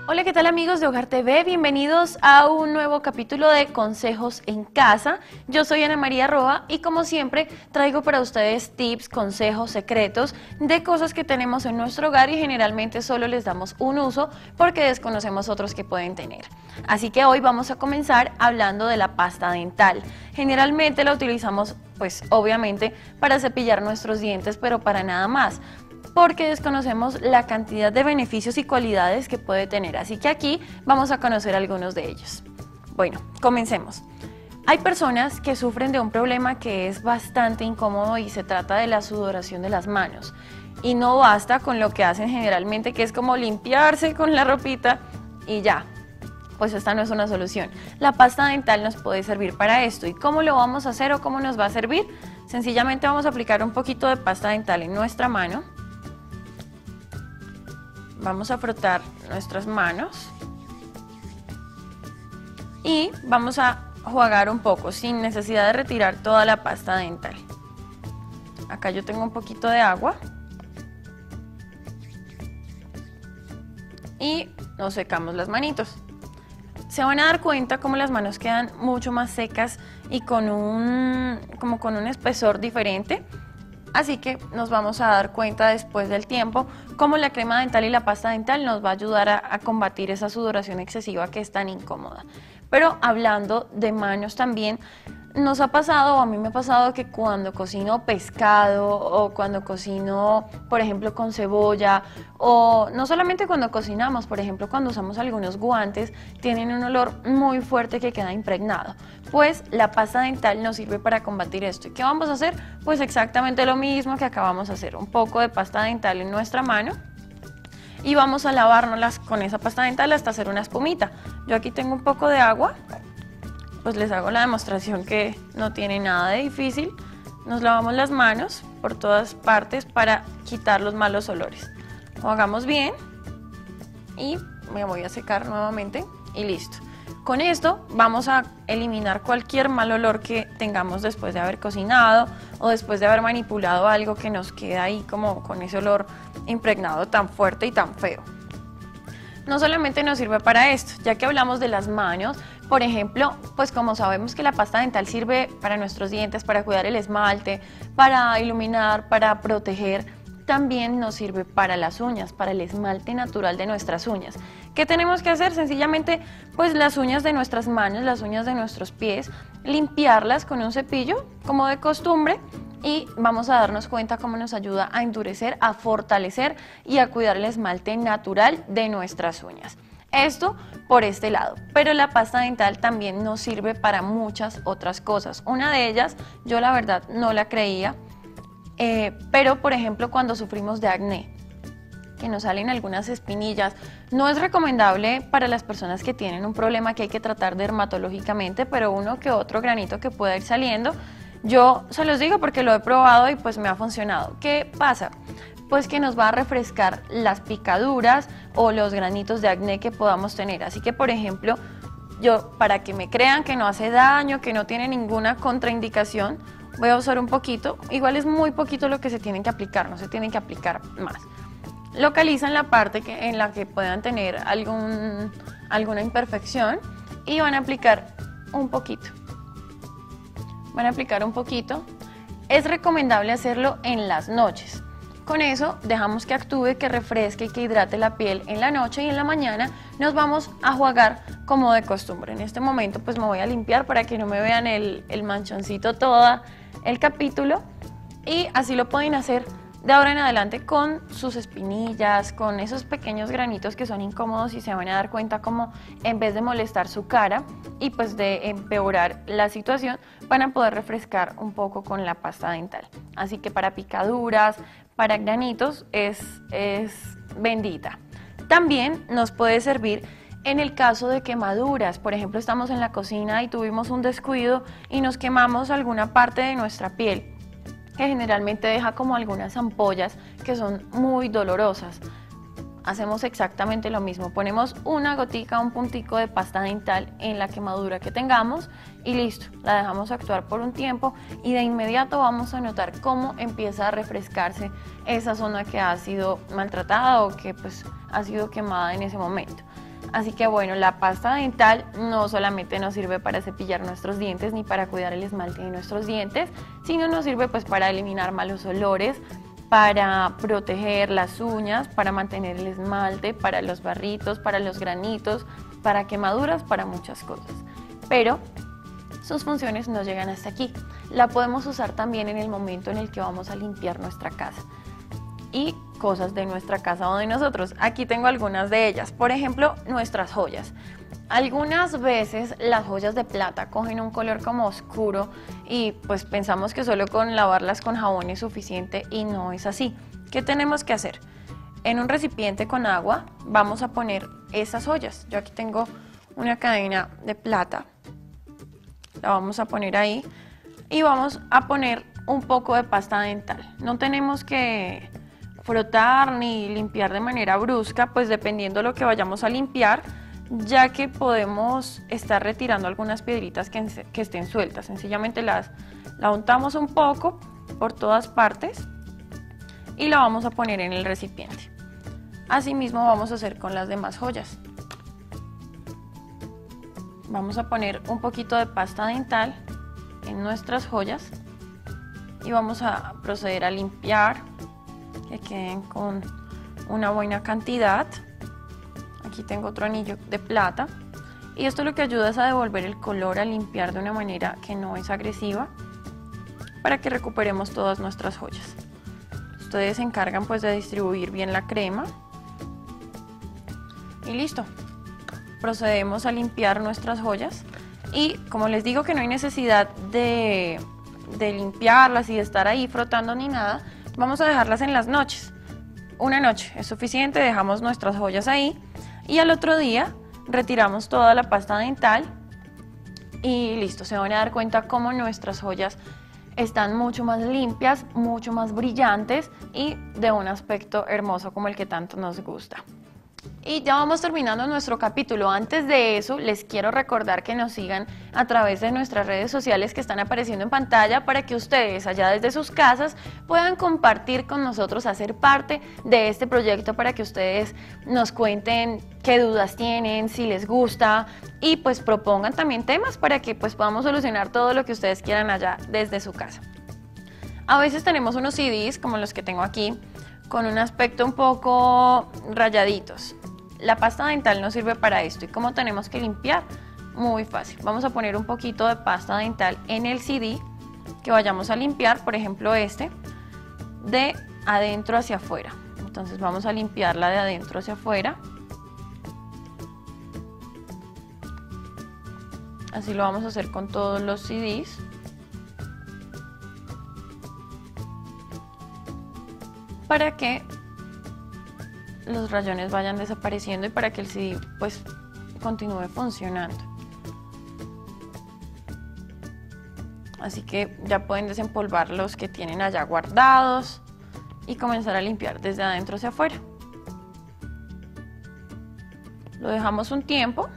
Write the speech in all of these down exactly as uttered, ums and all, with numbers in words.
Hola, ¿qué tal amigos de Hogar T V? Bienvenidos a un nuevo capítulo de Consejos en Casa. Yo soy Ana María Roa y como siempre traigo para ustedes tips, consejos, secretos de cosas que tenemos en nuestro hogar y generalmente solo les damos un uso porque desconocemos otros que pueden tener. Así que hoy vamos a comenzar hablando de la pasta dental. Generalmente la utilizamos pues obviamente para cepillar nuestros dientes, pero para nada más, porque desconocemos la cantidad de beneficios y cualidades que puede tener. Así que aquí vamos a conocer algunos de ellos. Bueno, comencemos. Hay personas que sufren de un problema que es bastante incómodo y se trata de la sudoración de las manos. Y no basta con lo que hacen generalmente, que es como limpiarse con la ropita y ya. Pues esta no es una solución. La pasta dental nos puede servir para esto. ¿Y cómo lo vamos a hacer o cómo nos va a servir? Sencillamente vamos a aplicar un poquito de pasta dental en nuestra mano. Vamos a frotar nuestras manos y vamos a jugar un poco sin necesidad de retirar toda la pasta dental. Acá yo tengo un poquito de agua y nos secamos las manitos. Se van a dar cuenta cómo las manos quedan mucho más secas y con un, como con un espesor diferente. Así que nos vamos a dar cuenta después del tiempo cómo la crema dental y la pasta dental nos va a ayudar a, a combatir esa sudoración excesiva que es tan incómoda. Pero hablando de manos también, nos ha pasado, o a mí me ha pasado, que cuando cocino pescado o cuando cocino, por ejemplo, con cebolla, o no solamente cuando cocinamos, por ejemplo, cuando usamos algunos guantes, tienen un olor muy fuerte que queda impregnado. Pues la pasta dental nos sirve para combatir esto. ¿Y qué vamos a hacer? Pues exactamente lo mismo que acabamos de hacer, un poco de pasta dental en nuestra mano. Y vamos a lavárnoslas con esa pasta dental hasta hacer una espumita. Yo aquí tengo un poco de agua. Pues les hago la demostración que no tiene nada de difícil. Nos lavamos las manos por todas partes para quitar los malos olores. Lo hagamos bien y me voy a secar nuevamente y listo. Con esto vamos a eliminar cualquier mal olor que tengamos después de haber cocinado o después de haber manipulado algo que nos queda ahí como con ese olor impregnado tan fuerte y tan feo. No solamente nos sirve para esto, ya que hablamos de las manos, por ejemplo, pues como sabemos que la pasta dental sirve para nuestros dientes, para cuidar el esmalte, para iluminar, para proteger, también nos sirve para las uñas, para el esmalte natural de nuestras uñas. ¿Qué tenemos que hacer? Sencillamente, pues las uñas de nuestras manos, las uñas de nuestros pies, limpiarlas con un cepillo, como de costumbre, y vamos a darnos cuenta cómo nos ayuda a endurecer, a fortalecer y a cuidar el esmalte natural de nuestras uñas. Esto por este lado, pero la pasta dental también nos sirve para muchas otras cosas. Una de ellas, yo la verdad no la creía, eh, pero por ejemplo cuando sufrimos de acné, que nos salen algunas espinillas, no es recomendable para las personas que tienen un problema que hay que tratar dermatológicamente, pero uno que otro granito que pueda ir saliendo, yo se los digo porque lo he probado y pues me ha funcionado. ¿Qué pasa? Pues que nos va a refrescar las picaduras o los granitos de acné que podamos tener. Así que, por ejemplo, yo, para que me crean que no hace daño, que no tiene ninguna contraindicación, voy a usar un poquito. Igual es muy poquito lo que se tienen que aplicar, no se tienen que aplicar más. Localizan la parte que, en la que puedan tener algún, alguna imperfección y van a aplicar un poquito. Van a aplicar un poquito. Es recomendable hacerlo en las noches. Con eso dejamos que actúe, que refresque y que hidrate la piel en la noche, y en la mañana nos vamos a jugar como de costumbre. En este momento pues me voy a limpiar para que no me vean el, el manchoncito todo el capítulo, y así lo pueden hacer de ahora en adelante con sus espinillas, con esos pequeños granitos que son incómodos, y se van a dar cuenta como en vez de molestar su cara y pues de empeorar la situación, van a poder refrescar un poco con la pasta dental. Así que para picaduras, para granitos es, es bendita. También nos puede servir en el caso de quemaduras. Por ejemplo, estamos en la cocina y tuvimos un descuido y nos quemamos alguna parte de nuestra piel, que generalmente deja como algunas ampollas que son muy dolorosas. hacemos exactamente lo mismo. Ponemos una gotica, un puntico de pasta dental en la quemadura que tengamos y listo. La dejamos actuar por un tiempo y de inmediato vamos a notar cómo empieza a refrescarse esa zona que ha sido maltratada o que pues ha sido quemada en ese momento. Así que bueno, la pasta dental no solamente nos sirve para cepillar nuestros dientes ni para cuidar el esmalte de nuestros dientes, sino nos sirve pues para eliminar malos olores, para proteger las uñas, para mantener el esmalte, para los barritos, para los granitos, para quemaduras, para muchas cosas. Pero sus funciones no llegan hasta aquí. La podemos usar también en el momento en el que vamos a limpiar nuestra casa y cosas de nuestra casa o de nosotros. Aquí tengo algunas de ellas. Por ejemplo, nuestras joyas. Algunas veces las joyas de plata cogen un color como oscuro y pues pensamos que solo con lavarlas con jabón es suficiente y no es así. ¿Qué tenemos que hacer? En un recipiente con agua vamos a poner esas joyas. Yo aquí tengo una cadena de plata. La vamos a poner ahí y vamos a poner un poco de pasta dental. No tenemos que frotar ni limpiar de manera brusca, pues dependiendo de lo que vayamos a limpiar, ya que podemos estar retirando algunas piedritas que, que estén sueltas. Sencillamente las la untamos un poco por todas partes y la vamos a poner en el recipiente. Asimismo vamos a hacer con las demás joyas. Vamos a poner un poquito de pasta dental en nuestras joyas y vamos a proceder a limpiar, que queden con una buena cantidad. Aquí tengo otro anillo de plata y esto lo que ayuda es a devolver el color, a limpiar de una manera que no es agresiva para que recuperemos todas nuestras joyas. Ustedes se encargan pues de distribuir bien la crema y listo. Procedemos a limpiar nuestras joyas y como les digo que no hay necesidad de, de limpiarlas y de estar ahí frotando ni nada, vamos a dejarlas en las noches. Una noche es suficiente, dejamos nuestras joyas ahí y al otro día retiramos toda la pasta dental y listo. Se van a dar cuenta cómo nuestras joyas están mucho más limpias, mucho más brillantes y de un aspecto hermoso como el que tanto nos gusta. Y ya vamos terminando nuestro capítulo. Antes de eso, les quiero recordar que nos sigan a través de nuestras redes sociales que están apareciendo en pantalla para que ustedes, allá desde sus casas, puedan compartir con nosotros, hacer parte de este proyecto para que ustedes nos cuenten qué dudas tienen, si les gusta y pues propongan también temas para que pues podamos solucionar todo lo que ustedes quieran allá desde su casa. A veces tenemos unos C Ds como los que tengo aquí, con un aspecto un poco rayaditos. La pasta dental nos sirve para esto. ¿Y cómo tenemos que limpiar? Muy fácil. Vamos a poner un poquito de pasta dental en el C D que vayamos a limpiar, por ejemplo este, de adentro hacia afuera. Entonces vamos a limpiarla de adentro hacia afuera. Así lo vamos a hacer con todos los C Ds. Para que los rayones vayan desapareciendo y para que el C D pues continúe funcionando. Así que ya pueden desempolvar los que tienen allá guardados y comenzar a limpiar desde adentro hacia afuera. Lo dejamos un tiempo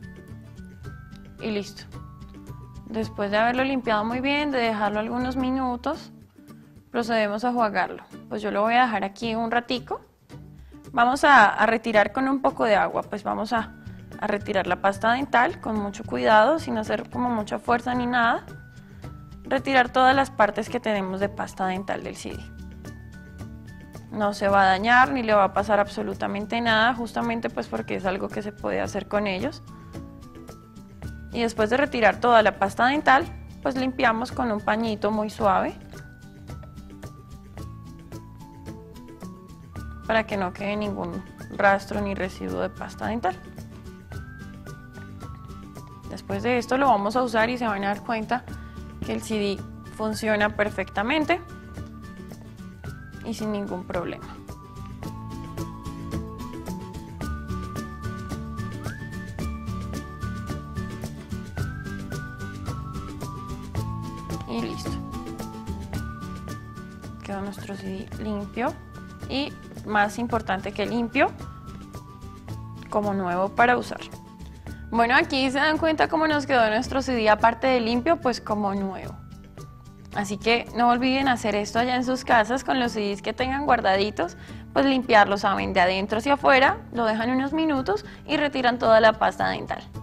y listo. Después de haberlo limpiado muy bien, de dejarlo algunos minutos, procedemos a enjuagarlo. Pues yo lo voy a dejar aquí un ratico. Vamos a, a retirar con un poco de agua, pues vamos a, a retirar la pasta dental con mucho cuidado, sin hacer como mucha fuerza ni nada. Retirar todas las partes que tenemos de pasta dental del C D. No se va a dañar ni le va a pasar absolutamente nada, justamente pues porque es algo que se puede hacer con ellos. Y después de retirar toda la pasta dental, pues limpiamos con un pañito muy suave, para que no quede ningún rastro ni residuo de pasta dental. Después de esto lo vamos a usar y se van a dar cuenta que el C D funciona perfectamente y sin ningún problema. Y listo. Quedó nuestro C D limpio y, más importante que limpio, como nuevo para usar. Bueno, aquí se dan cuenta cómo nos quedó nuestro C D, aparte de limpio, pues como nuevo. Así que no olviden hacer esto allá en sus casas con los C Ds que tengan guardaditos, pues limpiarlos, saben, de adentro hacia afuera, lo dejan unos minutos y retiran toda la pasta dental.